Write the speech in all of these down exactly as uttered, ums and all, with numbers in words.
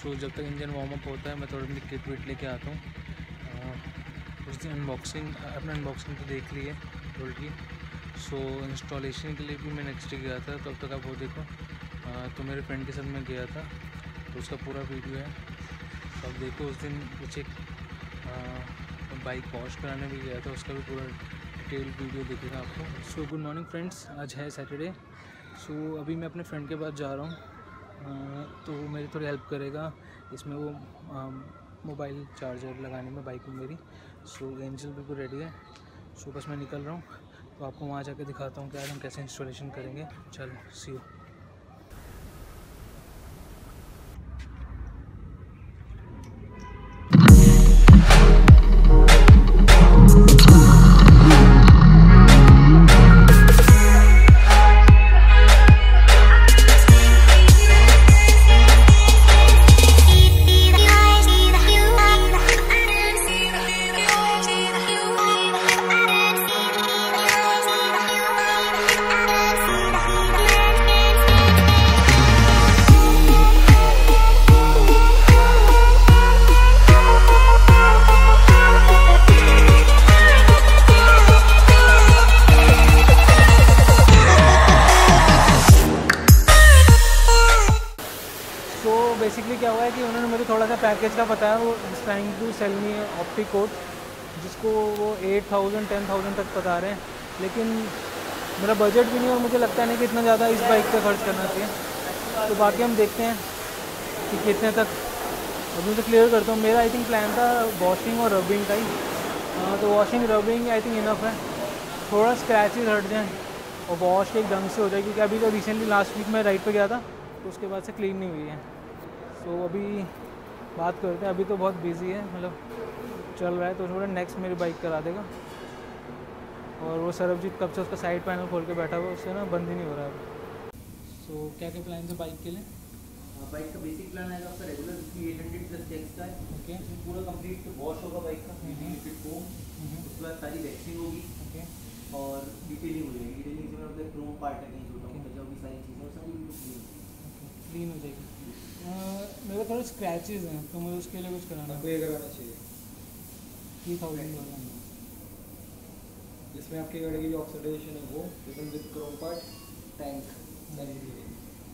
सो जब तक engine warm up होता है मैं थोड़ा किट विट लेके आता हूँ। उस दिन अनबॉक्सिंग अपना अनबॉक्सिंग तो देख ली है बोल्ट की। सो इंस्टॉलेशन के लिए भी मैं नेक्स्ट डे गया था, तो अब तक आप वो देखो। आ, तो मेरे फ्रेंड के साथ मैं गया था, तो उसका पूरा वीडियो है, तो आप देखो। उस दिन कुछ एक बाइक वॉश कराने भी गया था, उसका भी पूरा डिटेल वीडियो दिखेगा आपको। सो गुड मॉर्निंग फ्रेंड्स, आज है सैटरडे। सो so, अभी मैं अपने फ्रेंड के पास जा रहा हूँ, तो वो मेरी थोड़ी हेल्प करेगा इसमें, वो मोबाइल चार्जर लगाने में बाइक में मेरी। सो so, एंजल बिल्कुल रेडी है। सो so, बस मैं निकल रहा हूँ, तो आपको वहाँ जाके दिखाता हूँ कि आज हम कैसे इंस्टॉलेशन करेंगे। चलो सी यू। बेसिकली क्या हुआ है कि उन्होंने मुझे थोड़ा सा पैकेज का बताया। वो trying to sell me optic code, जिसको वो एट थाउजेंड टेन थाउजेंड तक बता रहे हैं, लेकिन मेरा बजट भी नहीं और मुझे लगता नहीं कि इतना ज़्यादा इस बाइक पे खर्च करना चाहिए। तो बाकी हम देखते हैं कि कितने तक। अभी तो क्लियर करता हूँ, मेरा आई थिंक प्लान था वॉशिंग और रबिंग का ही। आ, तो washing rubbing I think enough है, थोड़ा स्क्रैचेस हट जाएँ और वॉश एक ढंग से हो जाए, क्योंकि अभी तो रिसेंटली लास्ट वीक मैं राइड पे गया था, तो उसके बाद से क्लीन नहीं हुई है। तो अभी बात करते हैं, अभी तो बहुत बिजी है, मतलब चल रहा है, तो थोड़ा नेक्स्ट मेरी बाइक करा देगा। और वो सरबजीत कब से उसका साइड पैनल खोल के बैठा हुआ, उससे ना बंद ही नहीं हो रहा है। सो so, क्या क्या प्लान है बाइक के लिए? बाइक का बेसिक प्लान है आपका regular eight hundred plus tax का है। ओके, इसमें पूरा कंप्लीट वॉश होगा बाइक का, लिक्विड फोम, उसके बाद सारी वैक्सिंग होगी। ओके, और डिटेलिंग हो जाएगी। डिटेलिंग से मतलब क्रोम पार्ट है कहीं छोटा मोटा, जो भी सारी चीज़ें वो सारी क्लीन क्लीन हो जाएगी। मेरे थोड़े स्क्रैचेस हैं, तो मुझे उसके लिए कुछ कराना आपको ये कराना चाहिए थ्री थाउजेंड वाला। जिसमें आपकी गाड़ी की जो ऑक्सीडाइजेशन है वो even with chrome part tank सारी चीज़ें।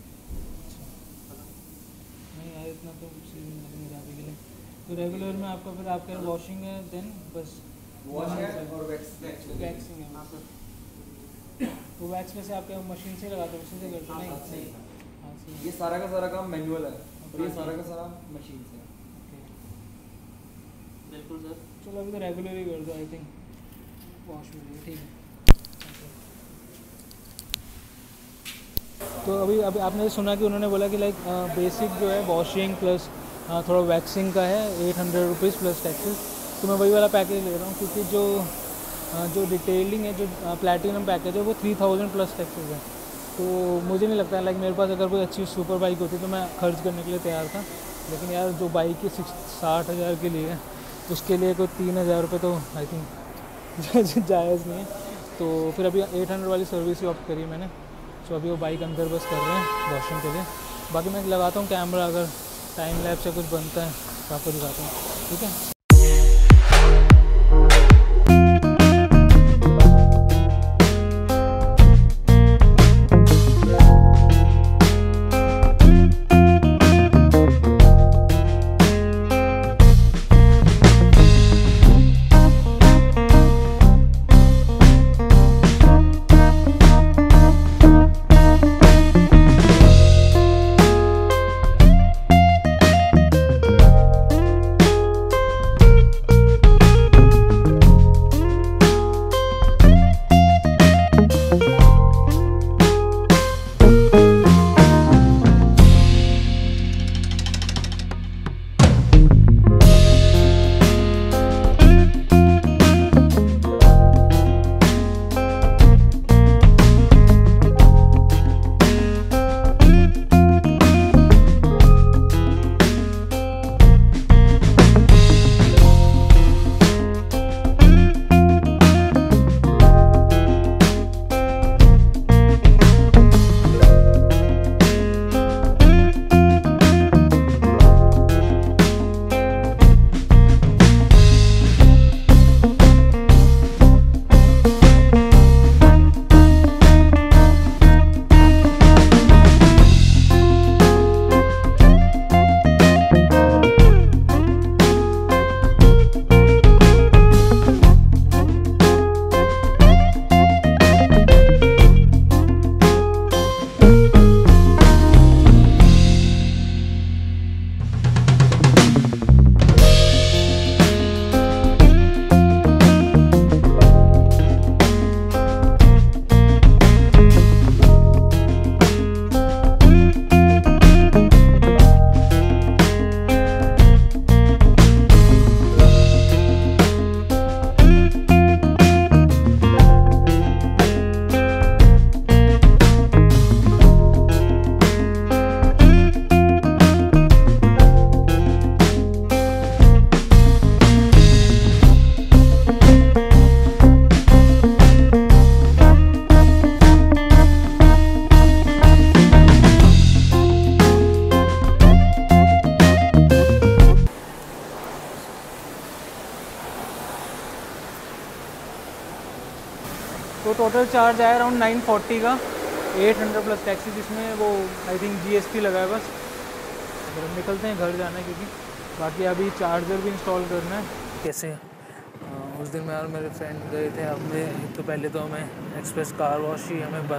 नहीं यार, इतना तो सीन नहीं मेरा अभी के लिए। तो रेगुलर में आपका फिर आपका वॉशिंग है, देन बस वॉश है और वैक्स वैक्सिंग है। तो वैक्स में से आपके मशीन से लगाते हो, उसी से करते हो? नहीं, ये सारा का सारा काम मैनुअल है और ये सारा का सारा मशीन से। बिल्कुल सर। चलो अभी तो रेगुलर ही कर दो, आई थिंक वॉश हो जाएगी। ठीक है, तो अभी अभी आपने सुना कि उन्होंने बोला कि लाइक बेसिक जो है वॉशिंग प्लस थोड़ा वैक्सिंग का है eight hundred rupees plus taxes. तो मैं वही वाला पैकेज ले रहा हूँ, क्योंकि जो जो डिटेलिंग है, जो प्लैटिनम पैकेज है, वो थ्री थाउजेंड प्लस टैक्सेस है। तो मुझे नहीं लगता लाइक मेरे पास अगर कोई अच्छी सुपर बाइक होती तो मैं खर्च करने के लिए तैयार था, लेकिन यार जो बाइक की सिक्स साठ हज़ार के लिए है, उसके लिए कोई तीन हज़ार रुपये तो आई थिंक जायज़ नहीं है। तो फिर अभी एट हंड्रेड वाली सर्विस ही ऑप्ट करी मैंने। तो अभी वो बाइक अंदर बस कर रहे हैं वॉशिंग के लिए। बाकी मैं लगाता हूँ कैमरा, अगर टाइम लैप्स से कुछ बनता है तो आपको दिखाता हूँ, ठीक है। तो टोटल चार्ज आया अराउंड नाइन फोर्टी का, एट हंड्रेड प्लस टैक्सी, जिसमें वो आई थिंक जीएसटी लगा है बस। अगर हम निकलते हैं घर जाना है, क्योंकि बाकी अभी चार्जर भी इंस्टॉल करना है। कैसे आ, उस दिन मैं और मेरे फ्रेंड गए थे, हमने तो पहले तो हमें एक्सप्रेस कार वॉश ही हमें